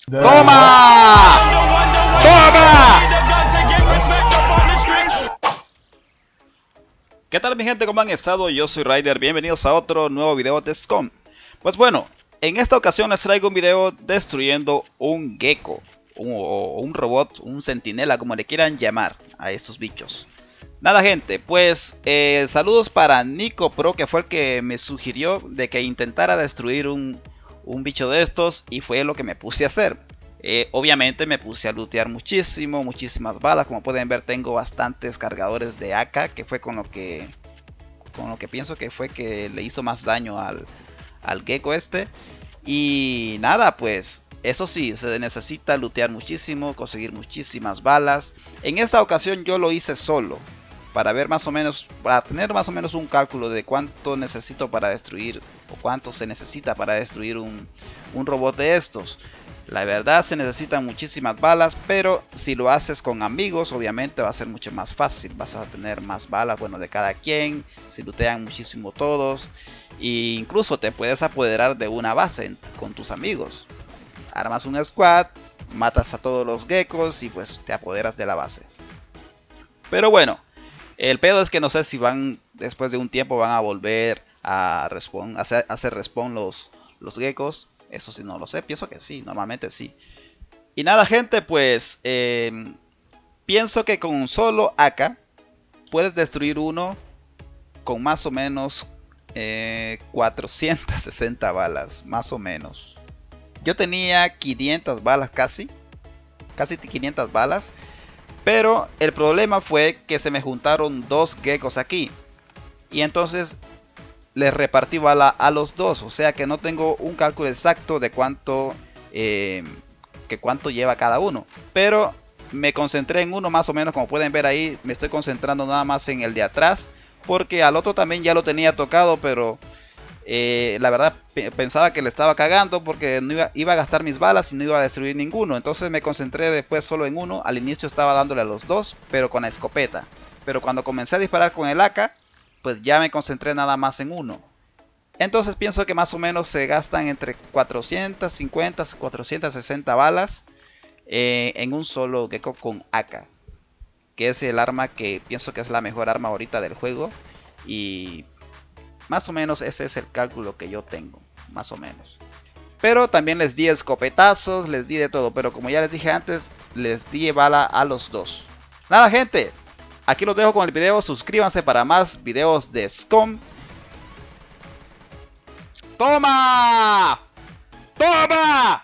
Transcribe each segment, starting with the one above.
¡Toma! ¡Toma! ¿Qué tal mi gente? ¿Cómo han estado? Yo soy Ryder, bienvenidos a otro nuevo video de SCUM. Pues bueno, en esta ocasión les traigo un video destruyendo un gecko, un robot, un centinela, como le quieran llamar a estos bichos. Nada gente, pues saludos para Nico Pro, que fue el que me sugirió de que intentara destruir un bicho de estos, y fue lo que me puse a hacer. Obviamente me puse a lootear muchísimas balas. Como pueden ver, tengo bastantes cargadores de AK, que fue con lo que pienso que fue que le hizo más daño al gecko este. Y nada, pues eso sí, se necesita lootear muchísimo, conseguir muchísimas balas. En esta ocasión yo lo hice solo, para ver más o menos, para tener más o menos un cálculo de cuánto necesito para destruir, o cuánto se necesita para destruir un robot de estos. La verdad se necesitan muchísimas balas, pero si lo haces con amigos obviamente va a ser mucho más fácil. Vas a tener más balas, bueno, de cada quien, si lootean muchísimo todos. E incluso te puedes apoderar de una base con tus amigos. Armas un squad, matas a todos los geckos y pues te apoderas de la base. Pero bueno, el pedo es que no sé si después de un tiempo van a volver a hacer respawn los geckos. Eso sí no lo sé, pienso que sí, normalmente sí. Y nada gente, pues pienso que con un solo AK puedes destruir uno con más o menos 460 balas, más o menos. Yo tenía 500 balas casi 500 balas. Pero el problema fue que se me juntaron dos geckos aquí. Y entonces les repartí bala a los dos. O sea que no tengo un cálculo exacto de cuánto lleva cada uno. Pero me concentré en uno más o menos. Como pueden ver ahí, me estoy concentrando nada más en el de atrás. Porque al otro también ya lo tenía tocado. Pero la verdad pensaba que le estaba cagando, porque no iba a gastar mis balas y no iba a destruir ninguno. Entonces me concentré después solo en uno. Al inicio estaba dándole a los dos, pero con la escopeta. Pero cuando comencé a disparar con el AK, pues ya me concentré nada más en uno. Entonces pienso que más o menos se gastan entre 450 y 460 balas en un solo gecko con AK, que es el arma que pienso que es la mejor arma ahorita del juego. Y más o menos ese es el cálculo que yo tengo, más o menos. Pero también les di escopetazos, les di de todo. Pero como ya les dije antes, les di bala a los dos. Nada gente, aquí los dejo con el video. Suscríbanse para más videos de SCUM. ¡Toma! ¡Toma!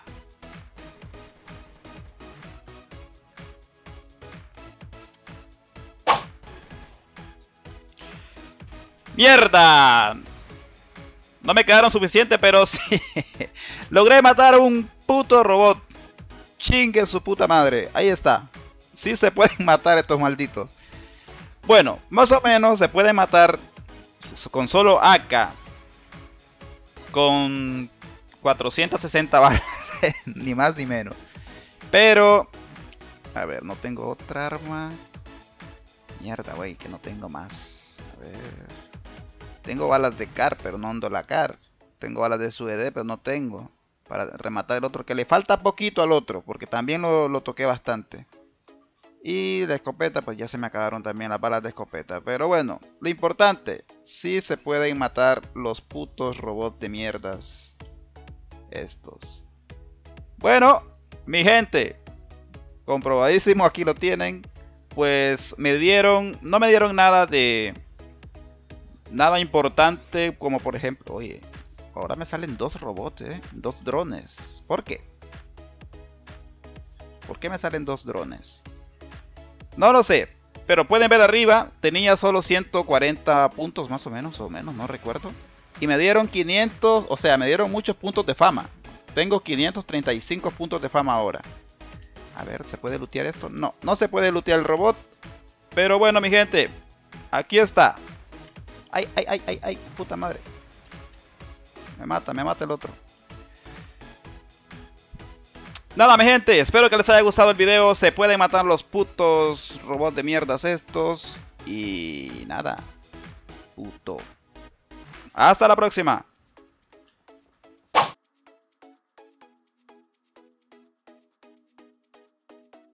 ¡Mierda! No me quedaron suficiente, pero sí. Logré matar a un puto robot. Chingue su puta madre. Ahí está. Sí se pueden matar estos malditos. Bueno, más o menos se puede matar con solo AK. Con 460 balas. Ni más ni menos. Pero a ver, no tengo otra arma. Mierda, güey, que no tengo más. A ver. Tengo balas de CAR, pero no ando la CAR. Tengo balas de SUED, pero no tengo. Para rematar el otro, que le falta poquito al otro, porque también lo toqué bastante. Y la escopeta, pues ya se me acabaron también las balas de escopeta. Pero bueno, lo importante, sí se pueden matar los putos robots de mierdas estos. Bueno, mi gente, comprobadísimo, aquí lo tienen. Pues no me dieron nada importante, como por ejemplo, oye, ahora me salen dos robots, dos drones. ¿Por qué? ¿Por qué me salen dos drones? No lo sé, pero pueden ver arriba, tenía solo 140 puntos más o menos, no recuerdo. Y me dieron 500, o sea, me dieron muchos puntos de fama. Tengo 535 puntos de fama ahora. A ver, ¿se puede lootear esto? No, no se puede lootear el robot. Pero bueno, mi gente, aquí está. Ay, puta madre. Me mata el otro. Nada, mi gente, espero que les haya gustado el video. Se pueden matar los putos robots de mierdas estos. Y nada. Puto. Hasta la próxima.